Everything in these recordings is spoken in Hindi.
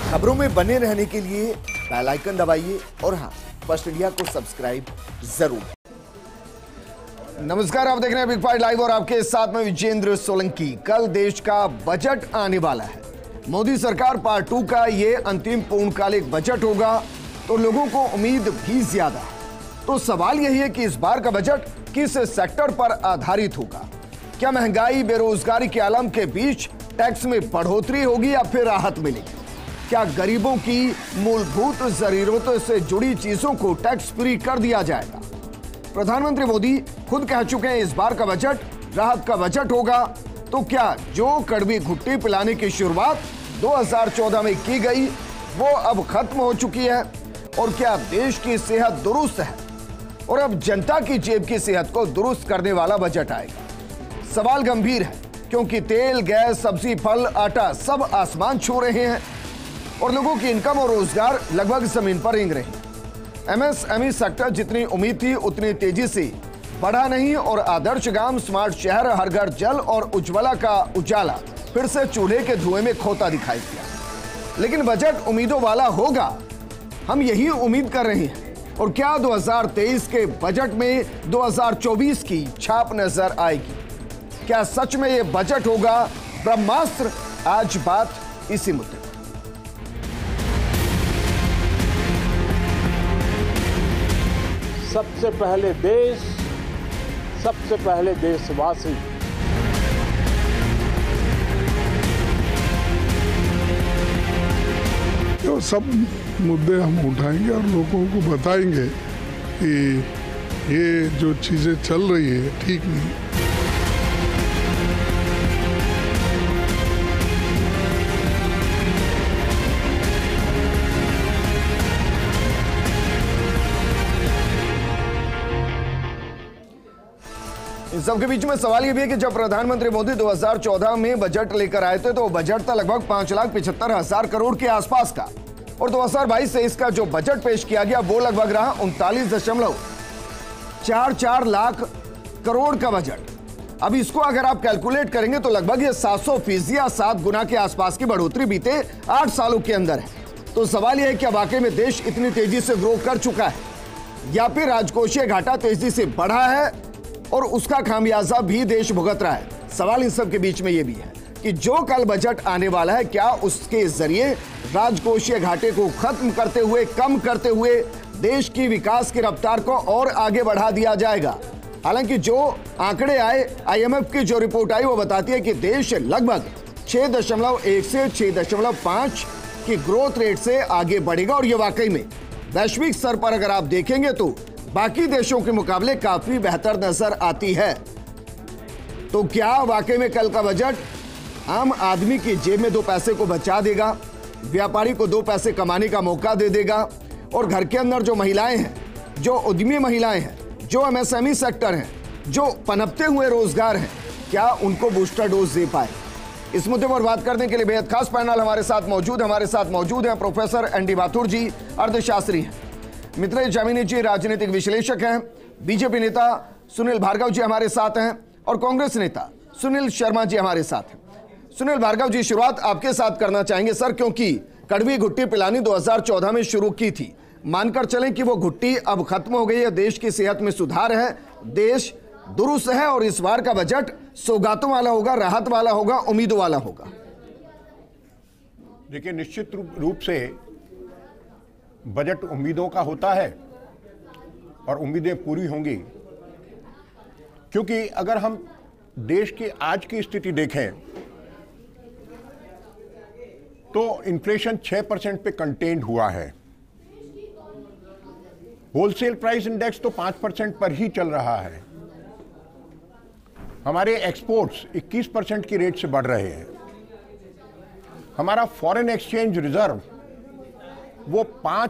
खबरों में बने रहने के लिए बेल आइकन दबाइए और हाँ, फर्स्ट इंडिया को सब्सक्राइब जरूर। नमस्कार, आप देख रहे हैं बिग फाइट लाइव और आपके साथ में विजेंद्र सोलंकी। कल देश का बजट आने वाला है। मोदी सरकार पार्ट 2 का ये अंतिम पूर्णकालिक बजट होगा, तो लोगों को उम्मीद भी ज्यादा है। तो सवाल यही है कि इस बार का बजट किस सेक्टर पर आधारित होगा? क्या महंगाई बेरोजगारी के आलम के बीच टैक्स में बढ़ोतरी होगी या फिर राहत मिलेगी? क्या गरीबों की मूलभूत जरूरतों से जुड़ी चीजों को टैक्स फ्री कर दिया जाएगा? प्रधानमंत्री मोदी खुद कह चुके हैं इस बार का बजट राहत का बजट होगा। तो क्या जो कड़वी घुट्टी पिलाने की शुरुआत 2014 में की गई वो अब खत्म हो चुकी है? और क्या देश की सेहत दुरुस्त है और अब जनता की जेब की सेहत को दुरुस्त करने वाला बजट आएगा? सवाल गंभीर है क्योंकि तेल, गैस, सब्जी, फल, आटा सब आसमान छू रहे हैं और लोगों की इनकम और रोजगार लगभग जमीन पर रेंग रहे हैं। एमएसएमई सेक्टर जितनी उम्मीद थी उतनी तेजी से बढ़ा नहीं और आदर्श गांव, स्मार्ट शहर, हर घर जल और उज्ज्वला का उजाला फिर से चूल्हे के धुएं में खोता दिखाई दिया। लेकिन बजट उम्मीदों वाला होगा, हम यही उम्मीद कर रहे हैं। और क्या 2023 के बजट में 2024 की छाप नजर आएगी? क्या सच में यह बजट होगा ब्रह्मास्त्र? आज बात इसी मुद्दे पर। सबसे पहले देश, सबसे पहले देशवासी। तो सब मुद्दे हम उठाएंगे और लोगों को बताएंगे कि ये जो चीजें चल रही है ठीक नहीं। इन सबके बीच में सवाल यह भी है कि जब प्रधानमंत्री मोदी 2014 में बजट लेकर आए थे तो बजट था लगभग 5,75,000 करोड़ के आसपास का, और 2022-23 का जो बजट पेश किया गया वो लगभग रहा 39.44 लाख करोड़ का बजट। अब इसको अगर आप कैलकुलेट करेंगे तो लगभग ये 700% या 7 गुना के आसपास की बढ़ोतरी बीते 8 सालों के अंदर है। तो सवाल यह है कि वाकई में देश इतनी तेजी से ग्रो कर चुका है या फिर राजकोषीय घाटा तेजी से बढ़ा है और उसका खामियाजा भी देश भुगत रहा है? सवाल इन सब के बीच में यह भी है कि जो कल बजट आने वाला है क्या उसके जरिए राजकोषीय घाटे को खत्म करते हुए, कम करते हुए देश की विकास की रफ्तार को और आगे बढ़ा दिया जाएगा? हालांकि जो आंकड़े आए, आईएमएफ की जो रिपोर्ट आई वो बताती है कि देश लगभग 6.1 से 6.5 की ग्रोथ रेट से आगे बढ़ेगा और ये वाकई में वैश्विक स्तर पर अगर आप देखेंगे तो बाकी देशों के मुकाबले काफी बेहतर नजर आती है। तो क्या वाकई में कल का बजट आम आदमी की जेब में 2 पैसे को बचा देगा, व्यापारी को 2 पैसे कमाने का मौका दे देगा, और घर के अंदर जो महिलाएं हैं, जो उद्यमी महिलाएं हैं, जो एमएसएमई सेक्टर हैं, जो पनपते हुए रोजगार हैं, क्या उनको बूस्टर डोज दे पाए? इस मुद्दे पर बात करने के लिए बेहद खास पैनल हमारे साथ मौजूद हैं प्रोफेसर एनडी माथुर जी, अर्थशास्त्री हैं, मित्रेश जामिनी जी राजनीतिक विश्लेषक हैं, बीजेपी नेता सुनील भार्गव जी हमारे साथ हैं और कांग्रेस नेता सुनील शर्मा जी हमारे साथ हैं। सुनील भार्गव जी, शुरुआत आपके साथ करना चाहेंगे सर, क्योंकि कड़वी घुट्टी पिलानी 2014 में शुरू की थी। मानकर चलें कि वो घुट्टी अब खत्म हो गई है, देश की सेहत में सुधार है, देश दुरुस्त है और इस बार का बजट सौगातों वाला होगा, राहत वाला होगा, उम्मीदों वाला होगा। देखिए, निश्चित रूप से बजट उम्मीदों का होता है और उम्मीदें पूरी होंगी, क्योंकि अगर हम देश की आज की स्थिति देखें तो इन्फ्लेशन 6% पे कंटेन्ड हुआ है। होलसेल प्राइस इंडेक्स तो 5% पर ही चल रहा है। हमारे एक्सपोर्ट्स 21% की रेट से बढ़ रहे हैं। हमारा फॉरेन एक्सचेंज रिजर्व वो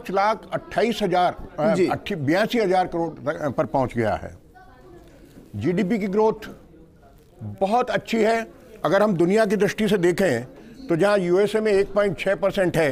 5,82,000 करोड़ पर पहुंच गया है। जीडीपी की ग्रोथ बहुत अच्छी है। अगर हम दुनिया की दृष्टि से देखें तो जहां यूएसए में 1.6% है,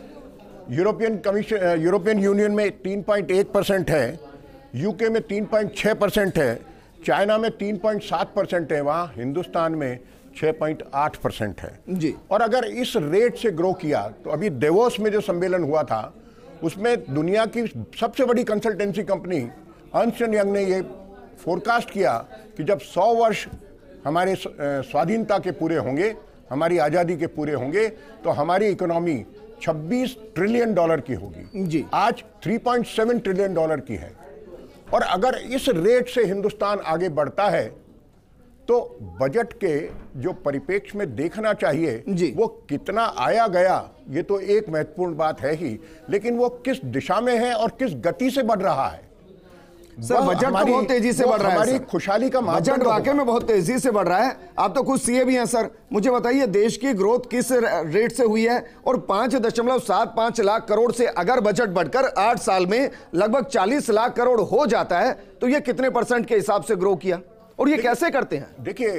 यूरोपियन यूनियन में 3.1% है, यूके में 3.6% है, चाइना में 3.7% है, वहाँ हिंदुस्तान में 6.8% है जी। और अगर इस रेट से ग्रो किया तो अभी देवोस में जो सम्मेलन हुआ था उसमें दुनिया की सबसे बड़ी consultancy company Ernst and Young ने ये फोरकास्ट किया कि जब 100 वर्ष हमारे स्वाधीनता के पूरे होंगे, हमारी आज़ादी के पूरे होंगे, तो हमारी इकोनॉमी $26 ट्रिलियन की होगी। जी। आज 3.7 ट्रिलियन डॉलर की है और अगर इस रेट से हिंदुस्तान आगे बढ़ता है तो बजट के जो परिप्रेक्ष्य में देखना चाहिए जी। वो कितना आया गया ये तो एक महत्वपूर्ण बात है ही, लेकिन वो किस दिशा में है और किस गति से बढ़ रहा है। सर बजट तो बहुत तेजी से बढ़ रहा है, हमारी सर। खुशहाली का बजट मापदंड वाकई में बहुत तेजी से बढ़ रहा है। आप तो खुद सीए भी हैं सर, मुझे बताइए देश की ग्रोथ किस रेट से हुई है और 5.75 लाख करोड़ से अगर बजट बढ़कर 8 साल में लगभग 40 लाख करोड़ हो जाता है तो ये कितने % के हिसाब से ग्रो किया और ये कैसे करते हैं? देखिए,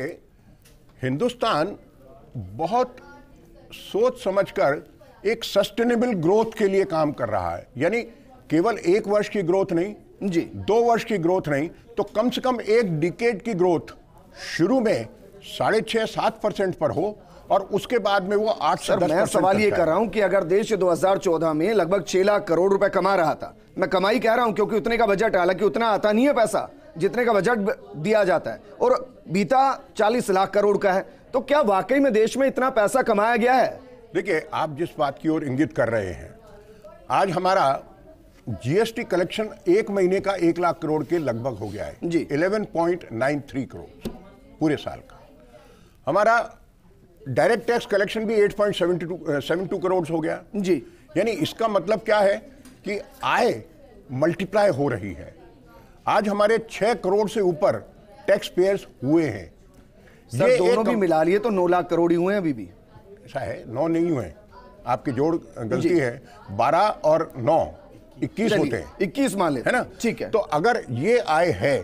हिंदुस्तान बहुत सोच समझकर एक सस्टेनेबल ग्रोथ के लिए काम कर रहा है, यानी केवल 1 वर्ष की ग्रोथ नहीं जी, 2 वर्ष की ग्रोथ नहीं, तो कम से कम 1 डिकेड की ग्रोथ शुरू में 6.5-7% पर हो और उसके बाद में वो 8 से 10%। मैं सवाल ये कर रहा हूं कि अगर देश 2014 में लगभग 6 लाख करोड़ रुपए कमा रहा था, मैं कमाई कह रहा हूं क्योंकि उतने का बजट, हालांकि उतना आता नहीं है पैसा जितने का बजट दिया जाता है, और बीता 40 लाख करोड़ का है, तो क्या वाकई में देश में इतना पैसा कमाया गया है? देखिए, आप जिस बात की ओर इंगित कर रहे हैं, आज हमारा जीएसटी कलेक्शन 1 महीने का 1 लाख करोड़ के लगभग हो गया है जी। 11.93 करोड़ पूरे साल का। हमारा डायरेक्ट टैक्स कलेक्शन भी 8.72 करोड़ हो गया जी। यानी इसका मतलब क्या है कि आय मल्टीप्लाई हो रही है। आज हमारे 6 करोड़ से ऊपर टैक्स पेयर्स हुए हैं। सर दोनों भी मिला लिए तो 9 लाख करोड़ ही हुए हैं अभी भी। ऐसा है, 9 नहीं हुए, आपकी जोड़ गलती है, 12 और 9 21 होते हैं, 21 मान लेते है ना? ठीक है। तो अगर ये आय है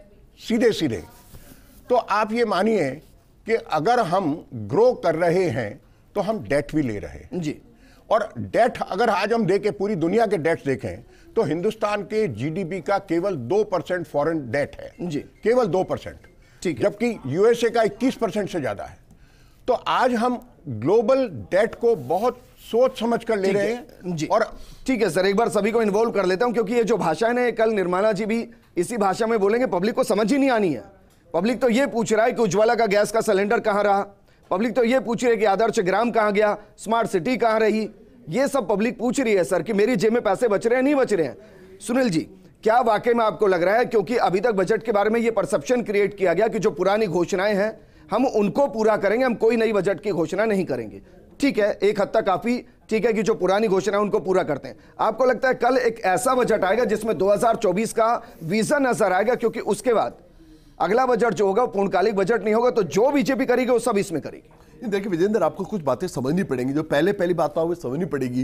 सीधे सीधे, तो आप ये मानिए कि अगर हम ग्रो कर रहे हैं तो हम डेट भी ले रहे हैं जी। और डेट अगर आज हम देखें, पूरी दुनिया के डेट्स देखें, तो हिंदुस्तान के जीडीपी का केवल 2% फॉरेन डेट है जी। केवल 2%, ठीक है। जबकि यूएसए का 21% से ज्यादा है। तो आज हम ग्लोबल डेट को बहुत सोच समझ कर ले रहे हैं जी। और ठीक है सर, एक बार सभी को इन्वॉल्व कर लेता हूं क्योंकि ये जो भाषा है ना, कल निर्मला जी भी इसी भाषा में बोलेंगे, पब्लिक को समझ ही नहीं आनी है। पब्लिक तो ये पूछ रहा है कि उज्ज्वला का गैस का सिलेंडर कहां रहा, पब्लिक तो ये पूछ रही है कि आदर्श ग्राम कहां गया, स्मार्ट सिटी कहां रही, ये सब पब्लिक पूछ रही है सर कि मेरी जेब में पैसे बच रहे हैं नहीं बच रहे हैं। सुनील जी, क्या वाकई में आपको लग रहा है, क्योंकि अभी तक बजट के बारे में ये परसेप्शन क्रिएट किया गया कि जो पुरानी घोषणाएं हैं हम उनको पूरा करेंगे, हम कोई नई बजट की घोषणा नहीं करेंगे। ठीक है, एक हद तक काफी ठीक है कि जो पुरानी घोषणा है उनको पूरा करते हैं। आपको लगता है कल एक ऐसा बजट आएगा जिसमें 2024 का विजन नजर आएगा, क्योंकि उसके बाद अगला बजट जो होगा वो पूर्णकालिक बजट नहीं होगा, तो जो बीजेपी करेगी वो सब इसमें करेगी। देखिए विजेंद्र, आपको कुछ बातें समझनी पड़ेंगी, जो पहली बात आपको समझनी पड़ेगी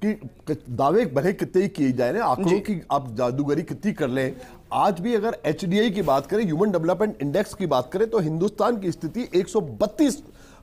कि दावे भले कितने ही किए जाए ना, आंकड़ों की आप जादूगरी कितनी कर लें, आज भी अगर एचडीआई की बात करें, ह्यूमन डेवलपमेंट इंडेक्स की बात करें, तो हिंदुस्तान की स्थिति 132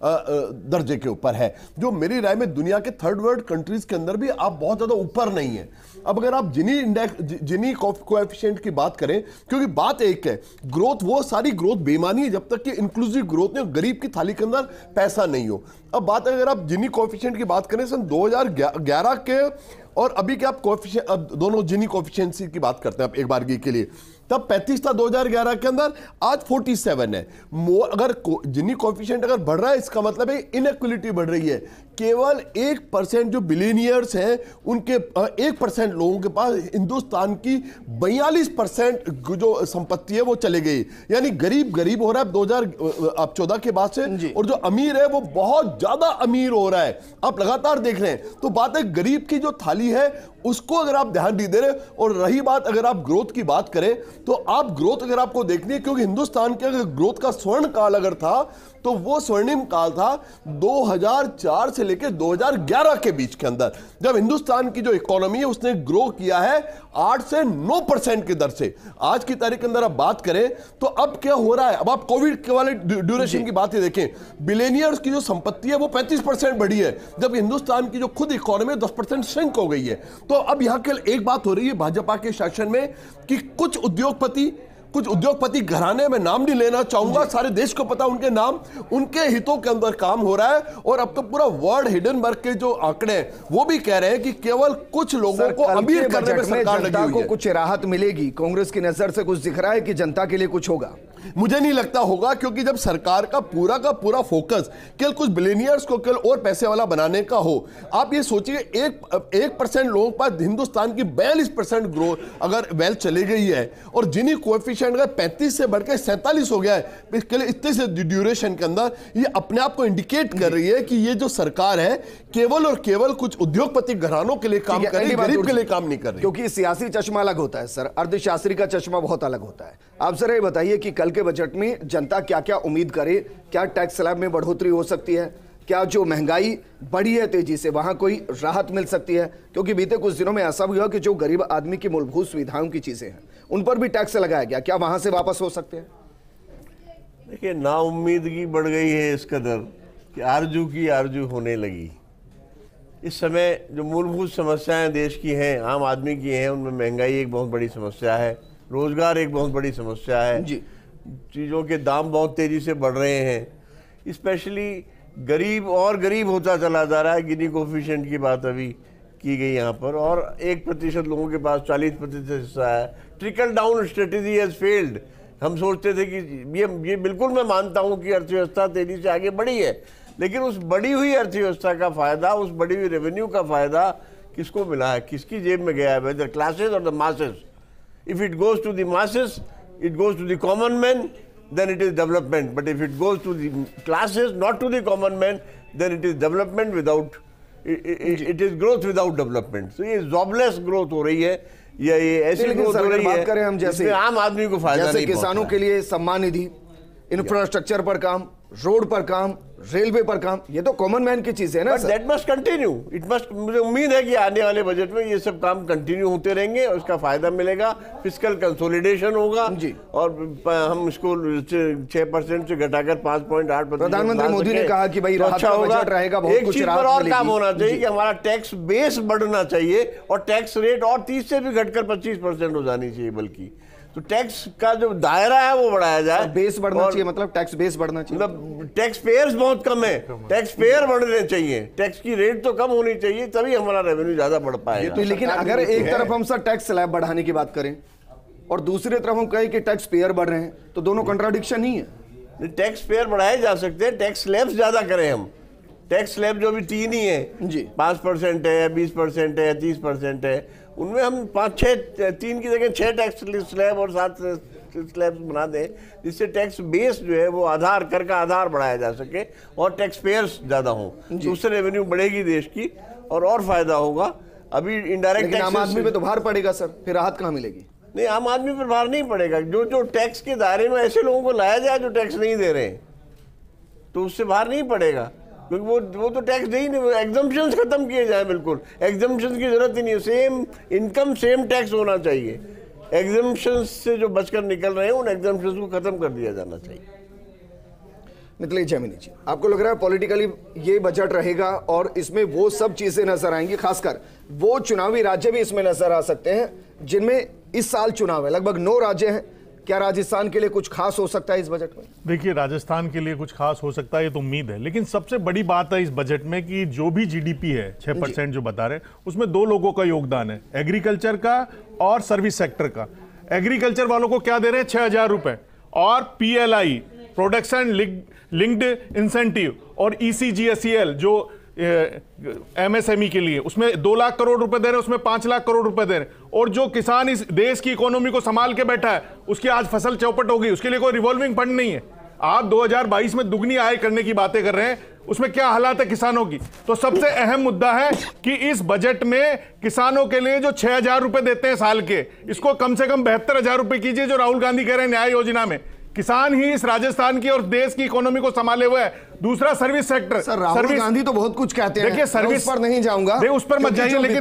दर्जे के ऊपर है, जो मेरी राय में दुनिया के थर्ड वर्ल्ड कंट्रीज के अंदर भी आप बहुत ज्यादा ऊपर नहीं है। अब अगर आप जिनी कोएफिशिएंट की बात करें, क्योंकि बात एक है, ग्रोथ वो सारी ग्रोथ बेमानी है जब तक कि इंक्लूसिव ग्रोथ नहीं हो, गरीब की थाली के अंदर पैसा नहीं हो। अब बात अगर आप जिनी कोएफिशिएंट की बात करें सन 2011 के और अभी के आप कोएफिशिएंट, अब दोनों जिनी कोएफिशिएंट की बात करते हैं आप एक बार के लिए, तब 35 था 2011 के अंदर, आज 47 है। अगर जिनी कोएफिशिएंट अगर बढ़ रहा है, इसका मतलब है इनइक्वालिटी बढ़ रही है। केवल 1% जो बिलियनियर्स हैं उनके 1% लोगों के पास हिंदुस्तान की 42% जो संपत्ति है वो चले गई, यानी गरीब हो रहा है 2014 के बाद से, और जो अमीर है वो बहुत ज्यादा अमीर हो रहा है। आप लगातार देख रहे हैं, तो बात है गरीब की जो थाली है उसको अगर आप ध्यान नहीं दे रहे। और रही बात अगर आप ग्रोथ की बात करें, तो आप ग्रोथ अगर आपको देखनी है, क्योंकि हिंदुस्तान के अगर ग्रोथ का स्वर्ण काल अगर था तो वो स्वर्णिम काल था 2004 से लेकर 2011 के बीच के अंदर, जब हिंदुस्तान की जो इकोनॉमी है उसने ग्रो किया है 8 से 9% की दर से। आज की तारीख के अंदर आप बात करें तो अब क्या हो रहा है, अब आप कोविड के वाले ड्यूरेशन की बात ही देखें, बिलियनियर्स की जो संपत्ति है वो 35% बढ़ी है, जब हिंदुस्तान की जो खुद इकोनॉमी 10% श्रिंक हो गई है। तो अब यहां के एक बात हो रही है भाजपा के शासन में कि कुछ उद्योगपति, कुछ उद्योगपति घराने में नाम नहीं लेना चाहूंगा, सारे देश को पता उनके नाम, उनके हितों के अंदर काम हो रहा है। और अब तो पूरा वर्ल्ड हिडनबर्ग के जो आंकड़े हैं वो भी कह रहे हैं कि केवल कुछ लोगों को अमीर करने में सरकार लगी हुई है। को कुछ राहत मिलेगी, कांग्रेस की नजर से कुछ दिख रहा है कि जनता के लिए कुछ होगा? मुझे नहीं लगता होगा, क्योंकि जब सरकार का पूरा फोकस केवल कुछ बिलियनियर्स को केवल और पैसे वाला बनाने का हो, आप ये सोचिए 1% लोगों के पास हिंदुस्तान की 42% ग्रोथ अगर वेल्थ चली गई है और जिनी कोएफिशिएंट अगर 35 से बढ़कर 47 हो गया है इतने से ड्यूरेशन के अंदर, ये अपने आप को इंडिकेट कर रही है कि ये जो सरकार है केवल और केवल कुछ उद्योगपति घरानों के लिए काम कर रही है, गरीब के लिए काम नहीं कर रही। क्योंकि सियासी चश्मा अलग होता है सर, अर्थशास्त्री का चश्मा बहुत अलग होता है। आप सर ये बताइए कि कल के बजट में जनता क्या क्या उम्मीद करे? क्या टैक्स स्लैब में बढ़ोतरी हो सकती है? क्या जो महंगाई बढ़ी है तेजी से वहां कोई राहत मिल सकती है? क्योंकि बीते कुछ दिनों में ऐसा भी हुआ कि जो गरीब आदमी की मूलभूत सुविधाओं की चीजें हैं उन पर भी टैक्स लगाया गया, क्या वहां से वापस हो सकते हैं? देखिए, नाउम्मीदगी बढ़ गई है इस कदर कि आरजू की आरजू होने लगी। इस समय जो मूलभूत समस्याएं देश की हैं, आम आदमी की हैं, उनमें महंगाई एक बहुत बड़ी समस्या है, रोजगार एक बहुत बड़ी समस्या है जी। चीज़ों के दाम बहुत तेज़ी से बढ़ रहे हैं, स्पेशली गरीब और गरीब होता चला जा रहा है। गिनी कोफिशिएंट की बात अभी की गई यहाँ पर, और 1% लोगों के पास 40% हिस्सा है। Trickle down strategy has failed. हम सोचते थे कि ये बिल्कुल मैं मानता हूँ कि अर्थव्यवस्था तेज़ी से आगे बढ़ी है, लेकिन उस बढ़ी हुई अर्थव्यवस्था का फ़ायदा, उस बढ़ी हुई रेवेन्यू का फ़ायदा किसको मिला है, किसकी जेब में गया है? वेदर क्लासेस और the masses. If it goes to the masses, it goes to the common man, then it is development. But if it goes to the classes, not to the common man, then it is development without, it is growth without development. So ये jobless growth हो रही है, ये ऐसी growth हो रही है, बात करें हम जैसे आम आदमी को फायदा जैसे नहीं किसानों के लिए सम्मान निधि, इंफ्रास्ट्रक्चर पर काम, रोड पर काम, रेलवे पर काम, ये तो कॉमन मैन की चीज है ना sir. That must continue, it must. मुझे उम्मीद है कि आने वाले बजट में ये सब काम कंटिन्यू होते रहेंगे और उसका फायदा मिलेगा, फिस्कल कंसोलिडेशन होगा जी। और हम इसको 6% से घटाकर 5.8%। प्रधानमंत्री मोदी ने कहा कि भाई राहत का बजट रहेगा, बहुत कुछ राहत और मिलेगी। काम होना चाहिए कि हमारा टैक्स बेस बढ़ना चाहिए और टैक्स रेट और 30 से भी घटकर 25% हो जानी चाहिए। बल्कि तो टैक्स का जो दायरा है वो बढ़ाया जाए। बेस बढ़ना चाहिए, मतलब टैक्स बेस बढ़ना चाहिए, मतलब टैक्स पेयर्स बहुत कम है, टैक्स पेयर बढ़ने चाहिए, टैक्स की रेट तो कम होनी चाहिए, तभी हमारा रेवेन्यू ज्यादा बढ़ पाएगा। तो लेकिन अगर एक तरफ हम सर टैक्स स्लैब बढ़ाने की बात करें और दूसरी तरफ हम कहें कि टैक्स पेयर बढ़ रहे हैं, तो दोनों कंट्राडिक्शन ही है। टैक्स पेयर बढ़ाए जा सकते हैं, टैक्स स्लैब्स ज्यादा करें हम। टैक्स स्लैब जो अभी 3 ही है जी, 5% है, 20% है, 30% है, उनमें हम 5-6, 3 की जगह 6 टैक्स स्लैब और 7 स्लैब्स बना दें, जिससे टैक्स बेस जो है वो आधार, कर का आधार बढ़ाया जा सके और टैक्स पेयर्स ज़्यादा हों, तो उससे रेवेन्यू बढ़ेगी देश की और फायदा होगा। अभी इनडायरेक्ट टैक्स आम आदमी पे तो भार पड़ेगा सर, फिर राहत कहाँ मिलेगी? नहीं, आम आदमी पर भार नहीं पड़ेगा। जो टैक्स के दायरे में ऐसे लोगों को लाया जाए जो टैक्स नहीं दे रहे हैं, तो उससे भार नहीं पड़ेगा, क्योंकि वो तो टैक्स दे ही नहीं। एग्जम्पशंस खत्म किए जाए, बिल्कुल एग्जम्पशंस की जरूरत ही नहीं है। सेम इनकम सेम टैक्स होना चाहिए। एग्जम्पशंस से जो बचकर निकल रहे हैं उन एग्जम्पशंस को खत्म कर दिया जाना चाहिए। मिथिलेश जैमिनी जी, आपको लग रहा है पॉलिटिकली ये बजट रहेगा और इसमें वो सब चीजें नजर आएंगी, खासकर वो चुनावी राज्य भी इसमें नजर आ सकते हैं जिनमें इस साल चुनाव है? लगभग 9 राज्य हैं। क्या राजस्थान के लिए कुछ खास हो सकता है इस बजट में? देखिए, राजस्थान के लिए कुछ खास हो सकता है ये तो उम्मीद है, लेकिन सबसे बड़ी बात है इस बजट में कि जो भी जीडीपी है 6% जो बता रहे, उसमें 2 लोगों का योगदान है, एग्रीकल्चर का और सर्विस सेक्टर का। एग्रीकल्चर वालों को क्या दे रहे हैं? 6,000 रुपए, और पीएलआई, प्रोडक्शन लिंक्ड इंसेंटिव, और ईसीजीएसईएल जो एमएसएमई के लिए, उसमें 2 लाख करोड़ रुपए दे रहे हैं, उसमें 5 लाख करोड़ रुपए दे रहे हैं। और जो किसान इस देश की इकोनॉमी को संभाल के बैठा है, उसकी आज फसल चौपट हो गई, उसके लिए कोई रिवॉल्विंग फंड नहीं है। आप 2022 में दुगनी आय करने की बातें कर रहे हैं, उसमें क्या हालात है किसानों की? तो सबसे अहम मुद्दा है कि इस बजट में किसानों के लिए जो 6,000 रुपए देते हैं साल के, इसको कम से कम 72,000 रुपए कीजिए, जो राहुल गांधी कह रहे हैं न्याय योजना में। किसान ही इस राजस्थान की और देश की इकोनॉमी को संभाले हुए है। दूसरा, service sector. Sir, Rahul Gandhi तो बहुत कुछ कहते हैं, देखिए सर्विस पर नहीं जाऊंगा, उस पर मत जाइए, लेकिन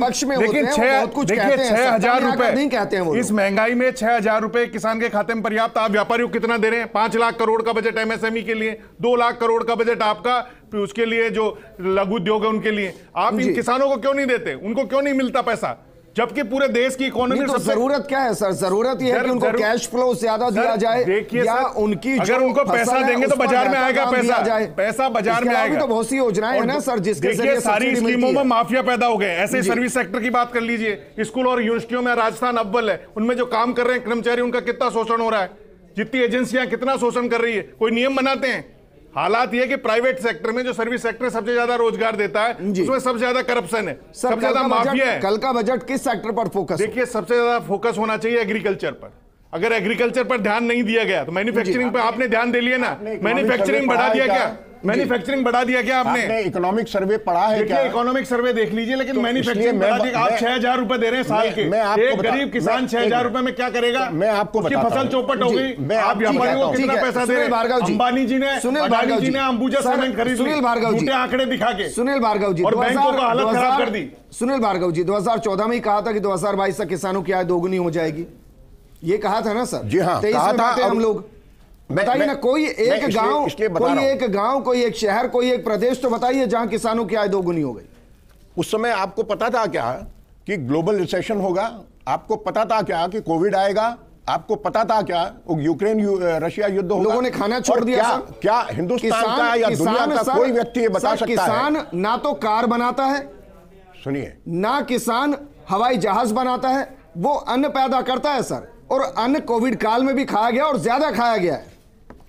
6,000 रुपए नहीं कहते हैं। इस महंगाई में 6,000 रुपए किसान के खाते में पर्याप्त? आप व्यापारियों को कितना दे रहे हैं? 5 लाख करोड़ का बजट एमएसएमई के लिए, 2 लाख करोड़ का बजट आपका उसके लिए जो लघु उद्योग है उनके लिए। आप इन किसानों को क्यों नहीं देते? उनको क्यों नहीं मिलता पैसा? जबकि पूरे देश की इकोनॉमी तो जरूरत क्या है सर? जरूरत यह है कि उनको कैश फ्लो ज्यादा दिया जाए, या उनकी अगर उनको पैसा देंगे तो बाजार में आएगा पैसा बाजार में आएगा। तो बहुत सी योजनाएं हैं ना सर, जिसके जरिए सारी स्कीमों में माफिया पैदा हो गए। ऐसे सर्विस सेक्टर की बात कर लीजिए, स्कूल और यूनिवर्सिटियों में राजस्थान अव्वल है, उनमें जो काम कर रहे हैं कर्मचारी, उनका कितना शोषण हो रहा है, जितनी एजेंसियां कितना शोषण कर रही है, कोई नियम बनाते हैं? हालात ये कि प्राइवेट सेक्टर में जो सर्विस सेक्टर सबसे ज्यादा रोजगार देता है, उसमें सबसे ज्यादा करप्शन है, सबसे ज्यादा माफिया है। कल का बजट किस सेक्टर पर फोकस? देखिए, सबसे ज्यादा फोकस होना चाहिए एग्रीकल्चर पर। अगर एग्रीकल्चर पर ध्यान नहीं दिया गया तो मैन्युफैक्चरिंग पर आपने ध्यान दे लिया ना, मैन्युफैक्चरिंग बढ़ा दिया क्या? मैन्युफैक्चरिंग बढ़ा दिया क्या आपने? इकोनॉमिक सर्वे पढ़ा है क्या? इकोनॉमिक सर्वे देख लीजिए, लेकिन मैन्युफैक्चरिंग बढ़ा दिया। आप 6,000 रुपए दे रहे हैं साल के, एक गरीब किसान 6,000 रुपए में क्या करेगा? मैं आपको उसकी फसल चौपट हो गई। आप व्यापारियों को कितना पैसा दे रहे हैं? अंबानी जी ने अंबुजा सीमेंट खरीद ली, सुनील भार्गव जी, आंकड़े दिखा के, सुनील भार्गव जी, और बैंकों का हालत खराब कर दी। सुनील भार्गव जी 2014 में ही कहा था कि 2022 तक किसानों की आय दोगुनी हो जाएगी, ये कहा था ना सर? जी हाँ, कहा था हम लोग। बताइए ना, कोई एक गांव, कोई एक शहर, कोई एक प्रदेश तो बताइए जहां किसानों की आय दोगुनी हो गई। उस समय आपको पता था क्या कि ग्लोबल रिसेशन होगा? आपको पता था क्या कि कोविड आएगा? आपको पता था क्या यूक्रेन रशिया युद्ध होगा? लोगों ने खाना छोड़ दिया। क्या हिंदुस्तान का या दुनिया का कोई व्यक्ति ये बता सकता है? किसान ना तो कार बनाता है, सुनिए, ना किसान हवाई जहाज बनाता है, वो अन्न पैदा करता है सर, और अन्न कोविड काल में भी खाया गया और ज्यादा खाया गया है।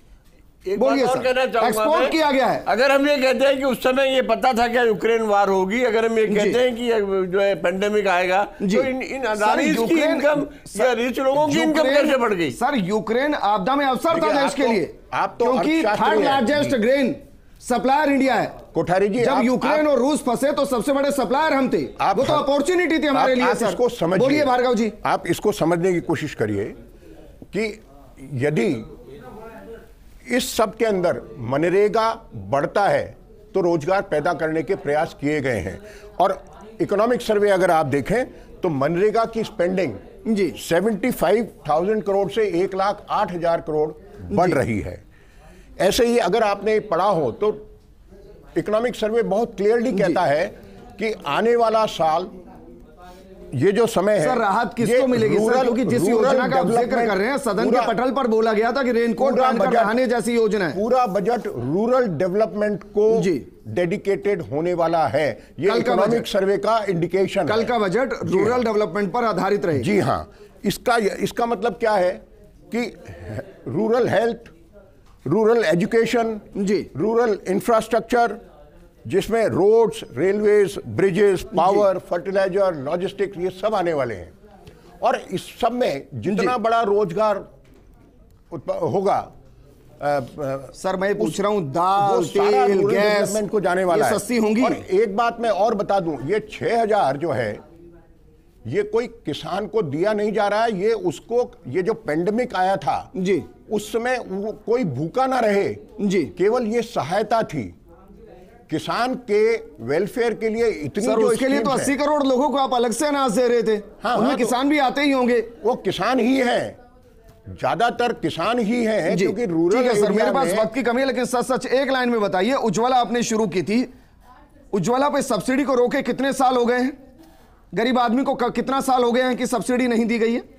बोलिए सर, एक्सपोर्ट किया गया है। अगर हम ये कहते हैं कि उस समय ये पता था क्या यूक्रेन वार होगी, अगर हम ये कहते हैं कि जो है पेंडेमिक आएगा, तो इन अदारीज की इनकम या रिच लोगों की इनकम कैसे बढ़ गई? सर, यूक्रेन आपदा में अवसर था देश के लिए, क्योंकि third largest grain supplier India है। कोठारी जी, जब यूक्रेन और रूस फंसे तो सबसे बड़े सप्लायर हम थे, वो तो अपॉर्चुनिटी थी हमारे लिए सर। इसको समझिए, बोलिए भार्गव जी, आप इसको समझने की कोशिश करिए कि यदि इस सब के अंदर मनरेगा बढ़ता है तो रोजगार पैदा करने के प्रयास किए गए हैं, और इकोनॉमिक सर्वे अगर आप देखें तो मनरेगा की स्पेंडिंग जी 75,000 करोड़ से 1,08,000 करोड़ बढ़ रही है। ऐसे ही अगर आपने पढ़ा हो तो इकोनॉमिक सर्वे बहुत क्लियरली कहता है कि आने वाला साल, ये जो समय है सर, राहत किसको मिलेगी सर? क्योंकि जिस योजना का आप जिक्र कर रहे हैं, सदन के पटल पर बोला गया था कि रेनकोट बांधकर नहाने जैसी योजना है। पूरा बजट रूरल डेवलपमेंट को डेडिकेटेड होने वाला है। ये इकोनॉमिक सर्वे का इंडिकेशन है। कल का बजट रूरल डेवलपमेंट पर आधारित रहेगा। जी हाँ, इसका मतलब क्या है कि rural health, rural education, rural infrastructure, जिसमें roads, railways, bridges, power, fertiliser, logistics, ये सब आने वाले हैं। और इस सब में जितना बड़ा रोजगार होगा, सर मैं पूछ रहा हूं, दाल, तेल, गैस को जाने वाला है, सस्ती होंगी। और एक बात मैं और बता दूं, ये 6,000 जो है, ये कोई किसान को दिया नहीं जा रहा है, ये उसको, ये जो पेंडेमिक आया था जी, उस समय कोई भूखा ना रहे जी, केवल ये सहायता थी किसान के वेलफेयर के लिए। इतनी सर, जो उसके लिए तो 80 करोड़ लोगों को आप अलग से अनाज दे रहे थे। हाँ, उनमें तो किसान भी आते ही होंगे। वो किसान ही हैं, ज्यादातर किसान ही हैं, क्योंकि रूरल एरिया में। सर, मेरे पास वक्त की कमी है, लेकिन सच एक लाइन में बताइए, उज्ज्वला आपने शुरू की थी, उज्ज्वला पे सब्सिडी को रोके कितने साल हो गए हैं? गरीब आदमी को कितना साल हो गए हैं कि सब्सिडी नहीं दी गई है?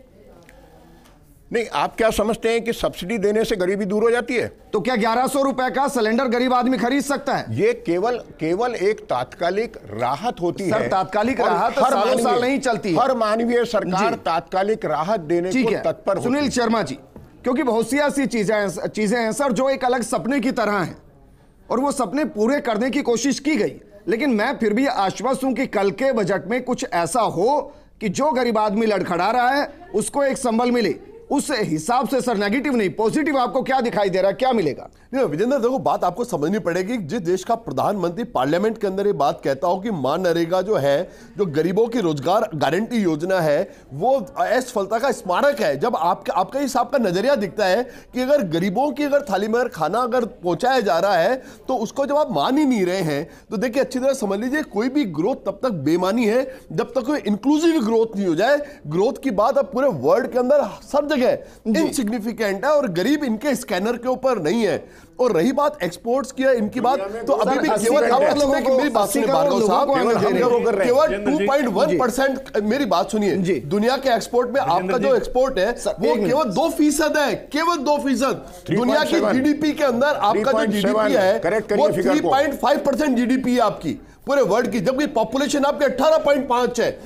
नहीं, आप क्या समझते हैं कि सब्सिडी देने से गरीबी दूर हो जाती है? तो क्या 1100 रुपए का सिलेंडर गरीब आदमी खरीद सकता है? ये केवल एक तात्कालिक राहत होती है। सर, तात्कालिक राहत सालों साल नहीं चलती है। हर मानवीय सरकार तात्कालिक राहत देने को तत्पर होती है। सुनील शर्मा जी, क्योंकि बहुत सी ऐसी चीजें हैं सर जो एक अलग सपने की तरह हैं, और वो सपने पूरे करने की कोशिश की गई, लेकिन मैं फिर भी आश्वस्त हूं कि कल के बजट में कुछ ऐसा हो कि जो गरीब आदमी लड़खड़ा रहा है उसको एक संबल मिले। उस हिसाब से सर, नेगेटिव नहीं, पॉजिटिव आपको क्या दिखाई दे रहा है, क्या मिलेगा? नहीं विजेंद्र, देखो बात आपको समझनी पड़ेगी। जिस देश का प्रधानमंत्री पार्लियामेंट के अंदर ये बात कहता हो कि मनरेगा जो है, जो गरीबों की रोजगार गारंटी योजना है, वो असफलता का स्मारक है। जब आपका इस आपका नजरिया दिखता है कि अगर गरीबों की अगर थाली में खाना अगर पहुंचाया जा रहा है तो उसको जब आप मान ही नहीं रहे हैं, तो देखिए अच्छी तरह समझ लीजिए, कोई भी ग्रोथ तब तक बेमानी है जब तक कोई इंक्लूसिव ग्रोथ नहीं हो जाए। ग्रोथ की बात अब पूरे वर्ल्ड के अंदर सब अलग है, इनसिग्निफिकेंट है, और गरीब इनके स्कैनर के ऊपर नहीं है। और रही बात एक्सपोर्ट्स की, इनकी बात तो अभी भी केवल मेरी बात सुनिए भार्गव साहब, केवल 2.1%, मेरी बात सुनिए, दुनिया के एक्सपोर्ट में आपका जो एक्सपोर्ट है वो केवल 2% है, केवल 2%। दुनिया की जीडीपी के अंदर आपका जो जीडीपी है वो 3.5% जीडीपी है आपकी पूरे वर्ल्ड की, जबकि पॉपुलेशन आपकी 18.5 है।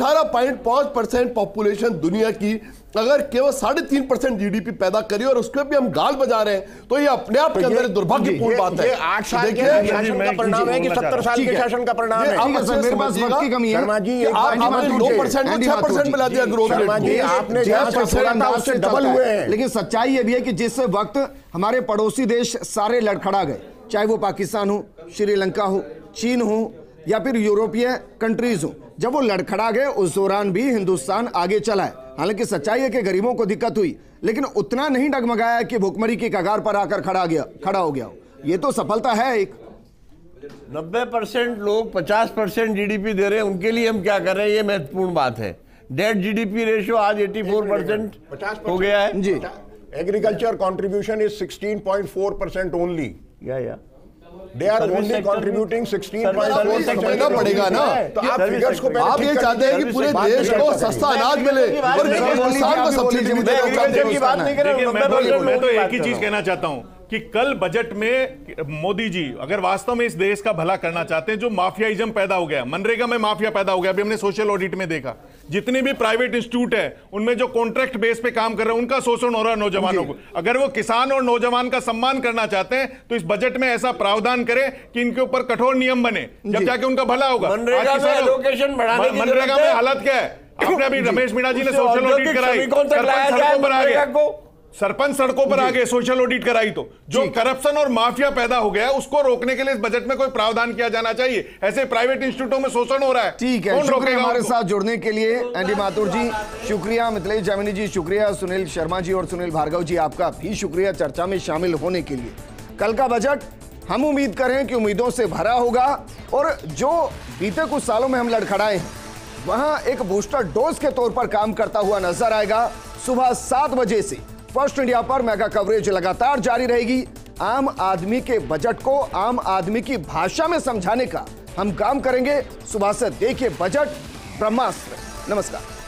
18.5% पॉपुलेशन दुनिया की अगर केवल 3.5% जीडीपी पैदा करी और उसके भी हम गाल बजा रहे हैं, तो ये अपने आप के अंदर दुर्भाग्यपूर्ण बात है। 8 साल के शासन का परिणाम है कि 70 साल के शासन का परिणाम है? मेरे पास वक्त की कमी है। शर्मा जी, आपने 2% को 6% मिला दिया ग्रोथ रेट। शर्मा जी, आपने जहां से उससे डबल हुए हैं। लेकिन सच्चाई ये भी है कि जिस वक्त हमारे पड़ोसी देश सारे लड़खड़ा गए, चाहे वो पाकिस्तान हो, श्रीलंका हो, चीन हो या फिर यूरोपीय कंट्रीज हो, जब वो लड़खड़ा गए उस दौरान भी हिंदुस्तान आगे चला है। हालांकि सच्चाई है कि गरीबों को दिक्कत हुई, लेकिन उतना नहीं डगमगाया कि भुखमरी की कगार पर आकर खड़ा हो गया। ये तो सफलता है एक। 90% लोग 50% जीडीपी दे रहे हैं, उनके लिए हम क्या कर रहे हैं, ये महत्वपूर्ण बात है। डेट जीडीपी रेशियो आज 84% हो गया है जी। Agriculture contribution is 16.4% only. या They are only contributing 16.4% पड़ेगा ना। तो आप फिगर्स को आप ये चाहते हैं कि पूरे देश को सस्ता अनाज मिले और किसान को सब्सिडी मिले। मैं तो एक ही चीज कहना चाहता हूं कि कल बजट में मोदी जी अगर वास्तव में इस देश का भला करना चाहते हैं, जो माफियाइज्म पैदा हो गया, मनरेगा में माफिया पैदा हो गया, अभी हमने सोशल ऑडिट में देखा, जितने भी प्राइवेट इंस्टीट्यूट है उनमें जो कॉन्ट्रैक्ट बेस पे काम कर रहे हैं उनका शोषण हो रहा है नौजवानों को। अगर वो किसान और नौजवान का सम्मान करना चाहते हैं तो इस बजट में ऐसा प्रावधान करें कि इनके ऊपर कठोर नियम बने, जब जाके उनका भला होगा। मनरेगा में एलोकेशन बढ़ाने की मनरेगा में हालत क्या है? आपने अभी रमेश मीणा जी ने सोशल ऑडिट कराई, सरपंच सड़कों पर आ गए, सोशल ऑडिट कराई, तो जो करप्शन और माफिया पैदा हो गया उसको रोकने के लिए इस बजट में कोई प्रावधान किया जाना चाहिए। ऐसे प्राइवेट इंस्टीट्यूटों में शोषण हो रहा है। ठीक है, शुक्रिया हमारे साथ जुड़ने के लिए एनडी माथुर जी, शुक्रिया मिथिलेश जामिनी जी, शुक्रिया सुनील शर्मा जी और सुनील भार्गव जी, आपका भी शुक्रिया चर्चा में शामिल होने के लिए। कल का बजट हम उम्मीद करें कि उम्मीदों से भरा होगा और जो बीते कुछ सालों में हम लड़खड़ाए हैं वहां एक बूस्टर डोज के तौर पर काम करता हुआ नजर आएगा। सुबह 7 बजे से फर्स्ट इंडिया पर मेगा कवरेज लगातार जारी रहेगी। आम आदमी के बजट को आम आदमी की भाषा में समझाने का हम काम करेंगे। सुबह से देखिए बजट ब्रह्मास्त्र। नमस्कार।